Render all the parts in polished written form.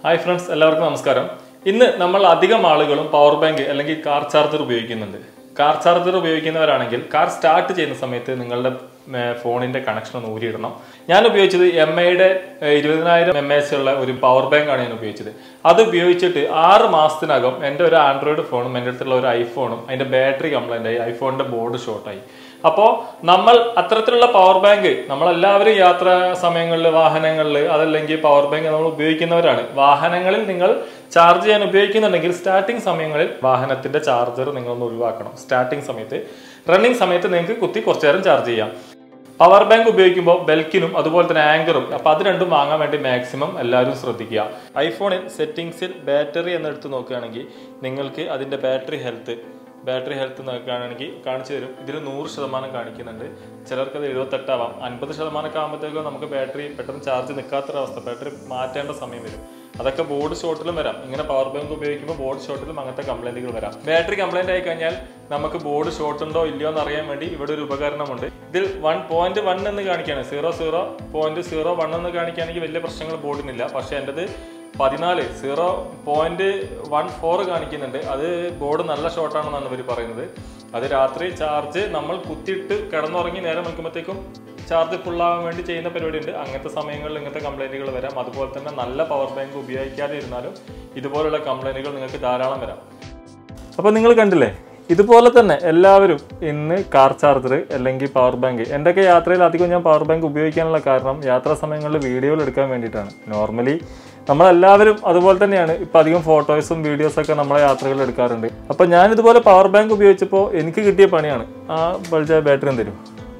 Hi friends, എല്ലാവർക്കും നമസ്കാരം. ഇന്ന് നമ്മൾ അധികം ആളുകളും പവർ ബാങ്ക് അല്ലെങ്കിൽ കാർ ചാർജർ ഉപയോഗിക്കുന്നുണ്ട്. കാർ ചാർജർ ഉപയോഗിക്കുന്നവരാണെങ്കിൽ കാർ സ്റ്റാർട്ട് ചെയ്യുന്ന സമയത്ത് നിങ്ങളുടെ ഫോണിന്റെ കണക്ഷൻ ഒന്ന് ഊരിയിടണം. ഞാൻ ഉപയോഗിച്ചത് MIയുടെ 20000 mAh ഉള്ള ഒരു പവർ ബാങ്ക് ആണ് ഞാൻ ഉപയോഗിച്ചത്. അത് ഉപയോഗിച്ചിട്ട് 6 മാസത്തിനകം എൻ്റെ ഒരു ആൻഡ്രോയിഡ് ഫോണും എൻ്റെ അടുത്തുള്ള ഒരു ഐഫോണും അതിന്റെ ബാറ്ററി കംപ്ലൈന്റ് ആയി, ഐഫോണിന്റെ ബോർഡ് ഷോർട്ടായി. അപ്പോൾ നമ്മൾ അത്തരത്തിലുള്ള പവർ ബാങ്ക് നമ്മളെല്ലാവരും യാത്രാ സമയങ്ങളിൽ വാഹനങ്ങളിൽ അതല്ലെങ്കിൽ പവർ ബാങ്ക് നമ്മൾ ഉപയോഗിക്കുന്നവരാണ്. വാഹനങ്ങളിൽ നിങ്ങൾ ചാർജ് ചെയ്യാൻ ഉപയോഗിക്കുന്നുണ്ടെങ്കിൽ സ്റ്റാർട്ടിംഗ് സമയങ്ങളിൽ വാഹനത്തിന്റെ ചാർജർ നിങ്ങളൊന്ന് ഒഴിവാക്കണം. സ്റ്റാർട്ടിംഗ് സമയത്ത് റണ്ണിങ് സമയത്ത് നിങ്ങൾക്ക് കുത്തി കുറച്ചു നേരം ചാർജ് ചെയ്യാം. പവർ ബാങ്ക് ഉപയോഗിക്കുമ്പോൾ ബെൽക്കിനും അതുപോലെ തന്നെ ആങ്കറും അപ്പോൾ അത് രണ്ടും വാങ്ങാൻ വേണ്ടി മാക്സിമം എല്ലാവരും ശ്രദ്ധിക്കുക. ഐഫോണിൽ സെറ്റിംഗ്സിൽ ബാറ്ററി എന്നെടുത്ത് നോക്കുകയാണെങ്കിൽ നിങ്ങൾക്ക് അതിൻ്റെ ബാറ്ററി ഹെൽത്ത് നോക്കുകയാണെങ്കിൽ കാണിച്ചു തരും. ഇതിൽ 100% കാണിക്കുന്നുണ്ട്. ചിലർക്ക് അത് 78 ആവാം. 50% ആകുമ്പോഴത്തേക്കും നമുക്ക് ബാറ്ററി പെട്ടെന്ന് ചാർജ് നിൽക്കാത്തൊരവസ്ഥ, ബാറ്ററി മാറ്റേണ്ട സമയം വരും. അതൊക്കെ ബോർഡ് ഷോർട്ടിലും വരാം. ഇങ്ങനെ പവർ ബാങ്ക് ഉപയോഗിക്കുമ്പോൾ ബോർഡ് ഷോർട്ടിലും അങ്ങനത്തെ കംപ്ലൈന്റുകൾ വരാം. ബാറ്ററി കംപ്ലൈന്റ് ആയി കഴിഞ്ഞാൽ നമുക്ക് ബോർഡ് ഷോർട്ട് ഉണ്ടോ ഇല്ലയോ എന്ന് അറിയാൻ വേണ്ടി ഇവിടെ ഒരു ഉപകരണമുണ്ട്. ഇതിൽ 1.1 എന്ന് കാണിക്കുകയാണ്, 0.01 എന്ന് കാണിക്കുകയാണെങ്കിൽ വലിയ പ്രശ്നങ്ങൾ ബോർഡിനില്ല. പക്ഷെ എൻ്റെത് 0.14 കാണിക്കുന്നുണ്ട്. അത് ബോർഡ് നല്ല ഷോർട്ടാണെന്നാണ് ഇവർ പറയുന്നത്. അത് രാത്രി ചാർജ് നമ്മൾ കുത്തിയിട്ട് കിടന്നുറങ്ങി നേരം നിൽക്കുമ്പോഴത്തേക്കും ചാർജ് ഫുള്ളാവാൻ വേണ്ടി ചെയ്യുന്ന പരിപാടിയുണ്ട്. അങ്ങനത്തെ സമയങ്ങളിൽ ഇങ്ങനത്തെ കംപ്ലൈന്റുകൾ വരാം. അതുപോലെ തന്നെ നല്ല പവർ ബാങ്ക് ഉപയോഗിക്കാതെ ഇരുന്നാലും ഇതുപോലുള്ള കംപ്ലൈന്റുകൾ നിങ്ങൾക്ക് ധാരാളം വരാം. അപ്പോൾ നിങ്ങൾ കണ്ടില്ലേ, ഇതുപോലെ തന്നെ എല്ലാവരും ഇന്ന് കാർ ചാർജർ അല്ലെങ്കിൽ പവർ ബാങ്ക്, എൻ്റെയൊക്കെ യാത്രയിൽ അധികം ഞാൻ പവർ ബാങ്ക് ഉപയോഗിക്കാനുള്ള കാരണം യാത്രാ സമയങ്ങളിൽ വീഡിയോകൾ എടുക്കാൻ വേണ്ടിയിട്ടാണ്. നോർമലി നമ്മളെല്ലാവരും അതുപോലെ തന്നെയാണ്. ഇപ്പം അധികം ഫോട്ടോസും വീഡിയോസൊക്കെ നമ്മളെ യാത്രകളിൽ എടുക്കാറുണ്ട്. അപ്പം ഞാനിതുപോലെ പവർ ബാങ്ക് ഉപയോഗിച്ചപ്പോൾ എനിക്ക് കിട്ടിയ പണിയാണ്. ആ ബൾജായ ബാറ്ററി തരും,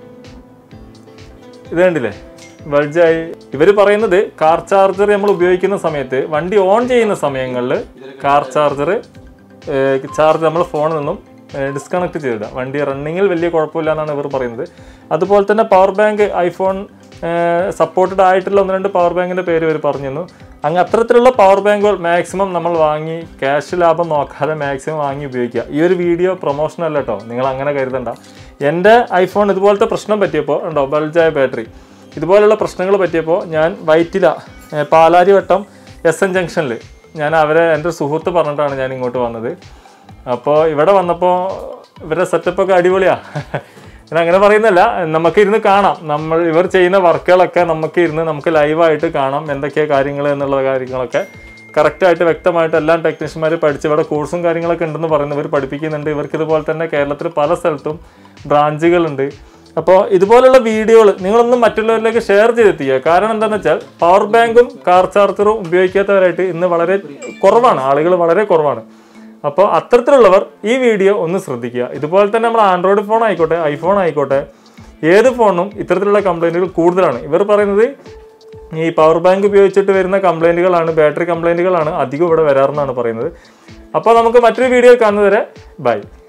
ഇത് കണ്ടില്ലേ ബൾജായി. ഇവർ പറയുന്നത് കാർ ചാർജർ നമ്മൾ ഉപയോഗിക്കുന്ന സമയത്ത് വണ്ടി ഓൺ ചെയ്യുന്ന സമയങ്ങളിൽ കാർ ചാർജ് നമ്മൾ ഫോണിൽ നിന്നും ഡിസ്കണക്ട് ചെയ്തിടുക. വണ്ടി റണ്ണിങ്ങിൽ വലിയ കുഴപ്പമില്ല എന്നാണ് ഇവർ പറയുന്നത്. അതുപോലെ തന്നെ പവർ ബാങ്ക് ഐഫോൺ സപ്പോർട്ടഡ് ആയിട്ടുള്ള 1-2 പവർ ബാങ്കിൻ്റെ പേര് ഇവർ പറഞ്ഞിരുന്നു. അങ്ങനെ അത്തരത്തിലുള്ള പവർ ബാങ്കുകൾ മാക്സിമം നമ്മൾ വാങ്ങി ക്യാഷ് ലാഭം നോക്കാതെ മാക്സിമം വാങ്ങി ഉപയോഗിക്കുക. ഈ ഒരു വീഡിയോ പ്രൊമോഷൻ അല്ല കേട്ടോ, നിങ്ങൾ അങ്ങനെ കരുതണ്ട. എൻ്റെ ഐഫോൺ ഇതുപോലത്തെ പ്രശ്നം പറ്റിയപ്പോൾ ഉണ്ടോ, ബൾജായ ബാറ്ററി ഇതുപോലുള്ള പ്രശ്നങ്ങൾ പറ്റിയപ്പോൾ ഞാൻ വൈറ്റില പാലാരിവട്ടം SN ജംഗ്ഷനിൽ ഞാൻ എൻ്റെ ഒരു സുഹൃത്ത് പറഞ്ഞിട്ടാണ് ഞാൻ ഇങ്ങോട്ട് വന്നത്. അപ്പോൾ ഇവിടെ വന്നപ്പോൾ ഇവരുടെ സെറ്റപ്പൊക്കെ അടിപൊളിയാണ്. ഞാൻ അങ്ങനെ പറയുന്നില്ല, നമുക്ക് ഇരുന്ന് കാണാം. ഇവർ ചെയ്യുന്ന വർക്കുകളൊക്കെ നമുക്ക് ലൈവായിട്ട് കാണാം. എന്തൊക്കെയാണ് കാര്യങ്ങൾ എന്നുള്ള കാര്യങ്ങളൊക്കെ കറക്റ്റായിട്ട് വ്യക്തമായിട്ട് എല്ലാം ടെക്നീഷ്യന്മാർ പഠിച്ച് ഇവിടെ കോഴ്സും കാര്യങ്ങളൊക്കെ ഉണ്ടെന്ന് പറയുന്നത് ഇവർ പഠിപ്പിക്കുന്നുണ്ട്. ഇവർക്ക് ഇതുപോലെ തന്നെ കേരളത്തിൽ പല സ്ഥലത്തും ബ്രാഞ്ചുകളുണ്ട്. അപ്പോൾ ഇതുപോലുള്ള വീഡിയോകൾ നിങ്ങളൊന്നും മറ്റുള്ളവരിലേക്ക് ഷെയർ ചെയ്തെത്തിക്കുക. കാരണം എന്താണെന്ന് വെച്ചാൽ പവർ ബാങ്കും കാർ ചാർജറും ഉപയോഗിക്കാത്തവരായിട്ട് ഇന്ന് വളരെ കുറവാണ്, ആളുകൾ വളരെ കുറവാണ്. അപ്പോൾ അത്തരത്തിലുള്ളവർ ഈ വീഡിയോ ഒന്ന് ശ്രദ്ധിക്കുക. ഇതുപോലെ തന്നെ നമ്മൾ ആൻഡ്രോയിഡ് ഫോൺ ആയിക്കോട്ടെ ഐഫോൺ ആയിക്കോട്ടെ ഏത് ഫോണും ഇത്തരത്തിലുള്ള കംപ്ലൈൻറ്റുകൾ കൂടുതലാണ്. ഇവർ പറയുന്നത് ഈ പവർ ബാങ്ക് ഉപയോഗിച്ചിട്ട് വരുന്ന കംപ്ലൈൻറ്റുകളാണ്, ബാറ്ററി കംപ്ലൈൻറ്റുകളാണ് അധികം ഇവിടെ വരാറെന്നാണ് പറയുന്നത്. അപ്പോൾ നമുക്ക് മറ്റൊരു വീഡിയോ കാണുന്നതുവരെ ബൈ.